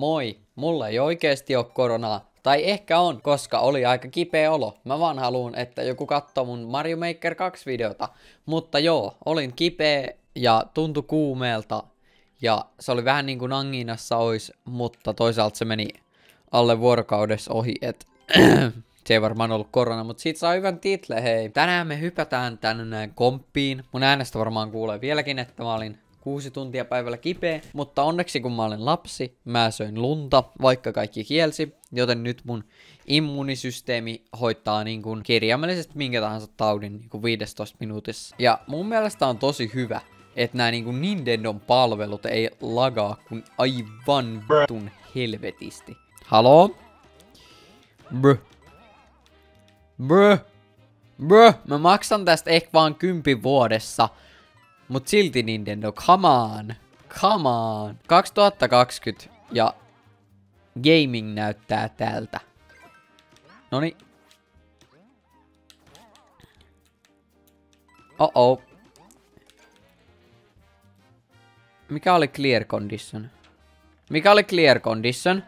Moi, mulla ei oikeesti oo koronaa. Tai ehkä on, koska oli aika kipeä olo. Mä vaan haluun, että joku katsoo mun Mario Maker 2 videota. Mutta joo, olin kipeä ja tuntui kuumeelta. Ja se oli vähän niin kuin angiinassa ois, mutta toisaalta se meni alle vuorokaudessa ohi, et se ei varmaan ollut korona, mutta siitä saa hyvän title, hei. Tänään me hypätään tänne komppiin. Mun äänestä varmaan kuulee vieläkin, että mä olin 6 tuntia päivällä kipeä, mutta onneksi kun mä olen lapsi, mä söin lunta, vaikka kaikki kielsi, joten nyt mun immunisysteemi hoitaa niin kuin kirjaimellisesti minkä tahansa taudin niin kuin 15 minuutissa. Ja mun mielestä on tosi hyvä, että nää niin kuin Nintendon palvelut ei lagaa kuin aivan vitun helvetisti. Haloo? Mä maksan tästä ehkä vaan 10 vuodessa. Mut silti Nintendo, come on. 2020 ja gaming näyttää tältä. Noni. Oh. Mikä oli clear condition?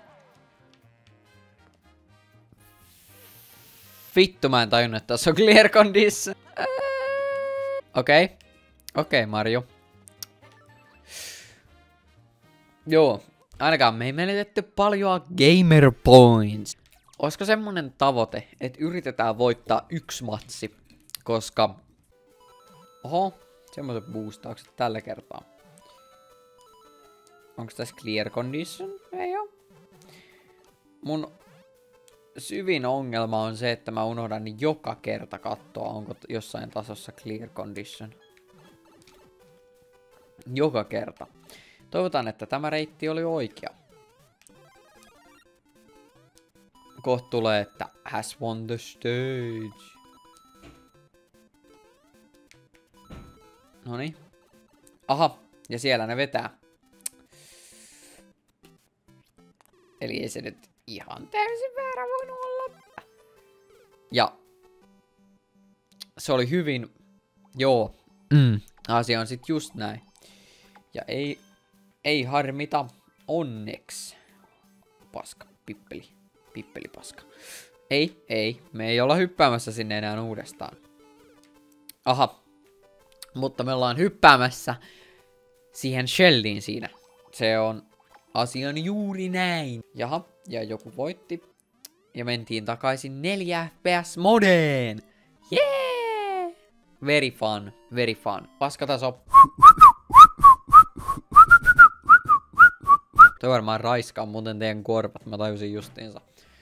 Vittu mä en tajunnut, että tässä on clear condition. Okei, Mario. Joo, ainakaan me ei menetetty paljon gamer points. Olisiko semmonen tavoite, että yritetään voittaa 1 matsi, koska... Oho, semmoiset boostaukset tällä kertaa. Onko tässä clear condition? Ei oo. Mun syvin ongelma on se, että mä unohdan joka kerta katsoa, onko jossain tasossa clear condition. Joka kerta. Toivotaan, että tämä reitti oli oikea. Kohta tulee, että has won the stage. Noniin. Aha, ja siellä ne vetää. Eli ei se nyt ihan täysin väärä voinut olla. Ja se oli hyvin... Joo. Asia on sit just näin. Ja ei harmita onneks. Paska, pippeli paska. Ei, me ei olla hyppäämässä sinne enää uudestaan. Aha. Mutta me ollaan hyppäämässä siihen shelliin siinä. Se on asian juuri näin. Jaha, ja joku voitti. Ja mentiin takaisin 4 FPS modeen. Yeah! Very fun. Paskataso. Toi varmaan raiskaa muuten teidän korvat, mä tajusin justiinsa.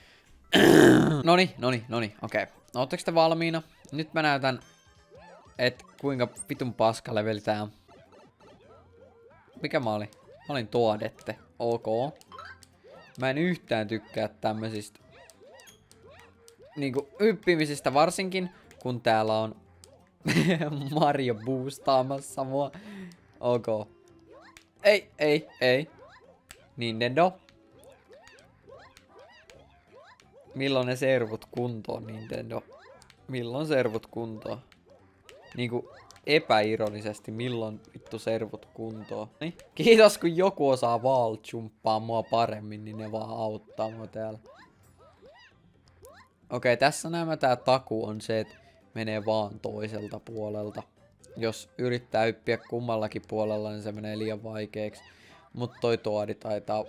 Noni, okei. Ootteko te valmiina? Nyt mä näytän, et kuinka vitun paska leveli tää on. Mikä mä olin? Mä olin Toadette. Ok. Mä en yhtään tykkää tämmöisistä niinku hyppimisistä varsinkin, kun täällä on Mario boostaamassa mua. Ok. Ei. Nintendo. Milloin ne servut kuntoon, Nintendo? Milloin servut kuntoon? Niinku epäironisesti, milloin vittu servut kuntoon? Niin? Kiitos kun joku osaa wall-jumppaa mua paremmin, niin ne vaan auttaa mua täällä. Okei, tässä tää taku on se, että menee vaan toiselta puolelta. Jos yrittää hyppiä kummallakin puolella, niin se menee liian vaikeaksi. Mut toi Toadi taitaa...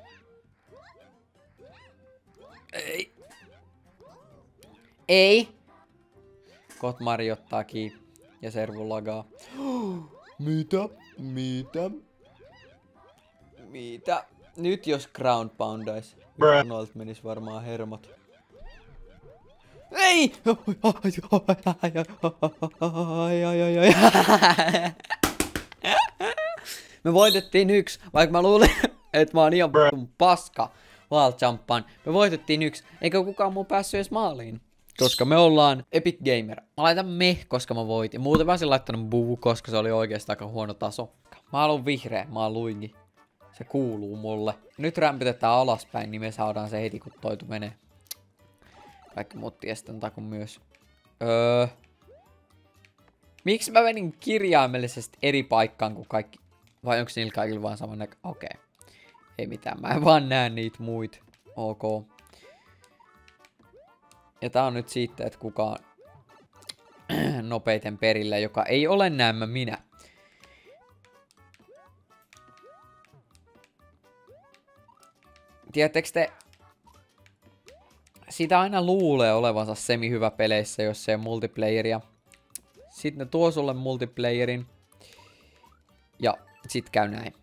Ei! Kot Mario ottaa kiinni ja servu lagaa. Mitä? Nyt jos ground poundais, noilta menis varmaan hermot. Ei! Me voitettiin 1, vaikka mä luulin, että mä oon ihan paska wall-jumppaan. Me voitettiin 1, eikä kukaan muu päässyt edes maaliin. Koska me ollaan Epic Gamer. Mä laitan koska mä voitin. Muuten mä olisin laittanut buu, koska se oli oikeesti aika huono taso. Mä haluun vihreä, mä oon Luigi. Se kuuluu mulle. Nyt rämpytetään alaspäin, niin me saadaan se heti, kun toitu menee. Kaikki muut ties tän takun myös. Miksi mä menin kirjaimellisesti eri paikkaan kuin kaikki? Vai onko niillä kaikilla vaan saman näkö? Okei. Ei mitään, mä en vaan näe niitä muita. Ok. Ja tää on nyt siitä, että kuka on nopeiten perillä, joka ei ole näemmä minä. Tiedättekö te, sitä aina luulee olevansa semi-hyvä peleissä, jos se on multiplayeria. Sitten ne tuo sulle multiplayerin. Ja sit käy näin.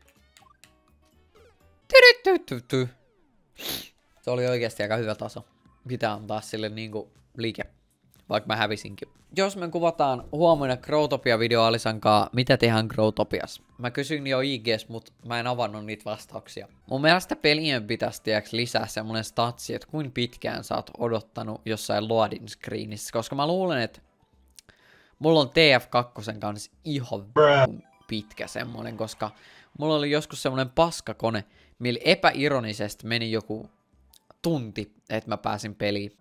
Se oli oikeasti aika hyvä taso. Pitää antaa sille niinku liike. Vaikka mä hävisinkin. Jos me kuvataan huomenna Growtopia-video Alisankaa, mitä tehdään Growtopias? Mä kysyin jo IGs, mut mä en avannut niitä vastauksia. Mun mielestä pelien pitäisi lisää semmonen statsi, että kuinka pitkään sä oot odottanut jossain loading screenissä. Koska mä luulen, että mulla on TF2 kanssa ihan pitkä semmonen, koska mulla oli joskus semmonen paskakone, millä epäironisesti meni joku tunti, että mä pääsin peliin.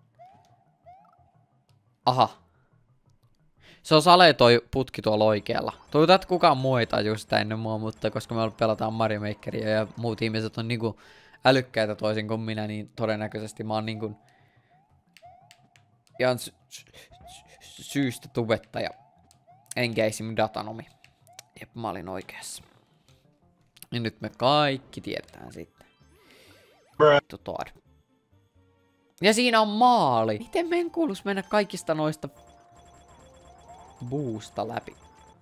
Aha. Se on Sale toi putki tuolla oikealla. Toivotaan, että kukaan muu ei tajua sitä ennen mua, mutta koska me pelataan Mario Makeria ja muut ihmiset on niinku älykkäitä toisin kuin minä, niin todennäköisesti mä oon niinku ihan syystä tubettaja. Enkä esim. Datanomi. Jep, mä olin oikeassa. Ja nyt me kaikki tiedetään sitten. Toad. Ja siinä on maali. Miten meidän kuuluisi mennä kaikista noista buusta läpi?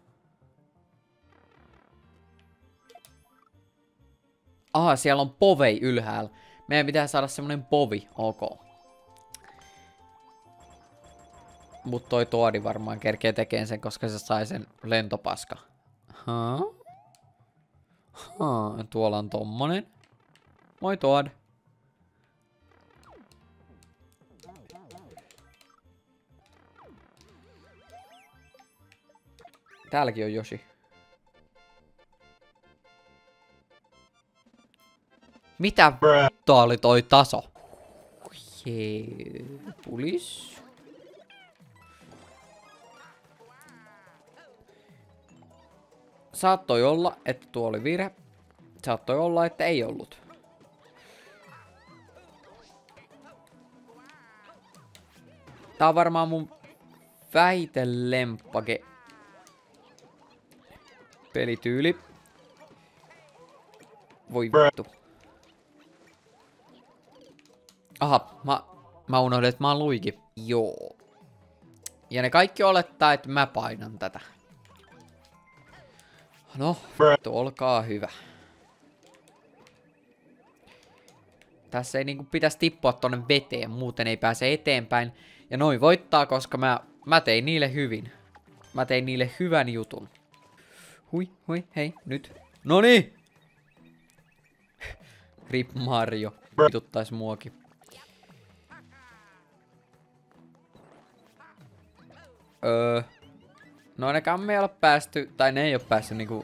Aha, siellä on povei ylhäällä. Meidän pitää saada semmonen povi. Ok. Mut toi Toadi varmaan kerkee tekeen sen, koska se sai sen lentopaska. Tuolla on tommonen. Moi Toad. Täälläkin on Yoshi. Mitä vittua oli toi taso? Pulis. Saattoi olla, että tuo oli virhe. Saattoi olla, että ei ollut. Tää on varmaan mun väitelempake pelityyli. Voi vittu. Aha, mä unohdin, että mä oon Luigi. Joo. Ja ne kaikki olettaa, että mä painan tätä. No, vittu, olkaa hyvä. Tässä ei niinku pitäisi tippua tonne veteen, muuten ei pääse eteenpäin. Ja noin voittaa, koska mä tein niille hyvin. Mä tein niille hyvän jutun. Hui, hei, nyt. Noniin! Rip Mario. Vituttais muakin. No ainakaan me ei ole päästy, tai ne ei ole päästy niinku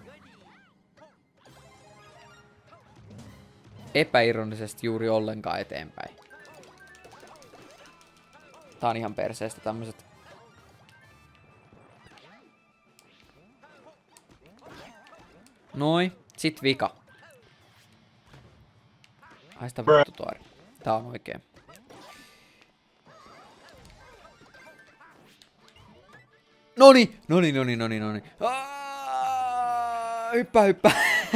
epäironisesti juuri ollenkaan eteenpäin. Tää on ihan perseestä tämmöset. Noin, sit vika. Haista vittu Toadi. Tää on oikein. Noni. Hyppää.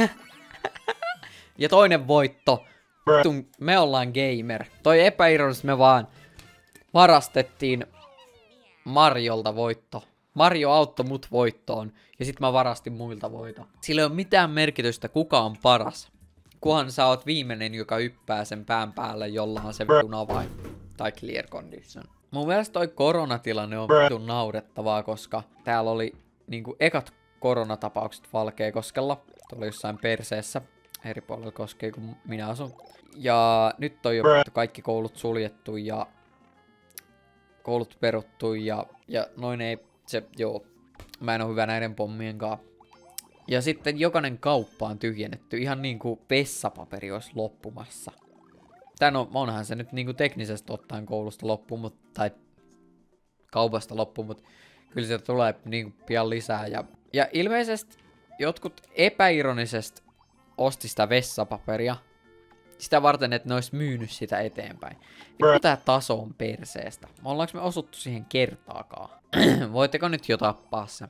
Ja toinen voitto. Me ollaan gamer. Toi epäironisesti me vaan varastettiin Mariolta voitto. Mario auttoi mut voittoon. Ja sit mä varastin muilta voito. Sillä ei ole mitään merkitystä kuka on paras. Kunhan sä oot viimeinen, joka yppää sen pään päälle, jolla on se vitun avain. Tai clear condition. Mun mielestä toi koronatilanne on vitun naurettavaa, koska täällä oli niinku ekat koronatapaukset Valkeakoskella. Tuolla jossain perseessä. Eri puolella Koskea, kun minä asun. Ja nyt on jo kaikki koulut suljettu ja koulut peruttu ja noin ei se, joo. Mä en oo hyvä näiden pommien kanssa. Ja sitten jokainen kauppa on tyhjennetty, ihan niinku vessapaperi olisi loppumassa. Onhan se nyt niinku teknisesti ottaen koulusta loppu, tai kaupasta loppu, mutta kyllä se tulee niinku pian lisää. Ja ilmeisesti jotkut epäironisesti osti sitä vessapaperia, Sitä varten, että ne ois myynyt sitä eteenpäin. Vittu tää taso on perseestä. Ollaanko me osuttu siihen kertaakaan? Voitteko nyt jo tappaa se?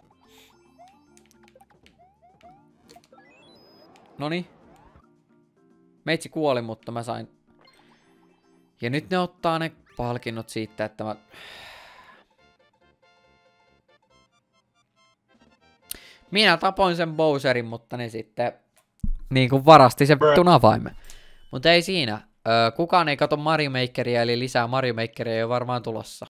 Noniin. Meitsi kuoli, mutta mä sain... Ja nyt ne ottaa ne palkinnot siitä, että mä... Minä tapoin sen Bowserin, mutta ne sitten... Niinku varasti sen vittun avaimen. Mutta ei siinä. Kukaan ei kato Mario Makeria, eli lisää Mario Makeria ei ole varmaan tulossa.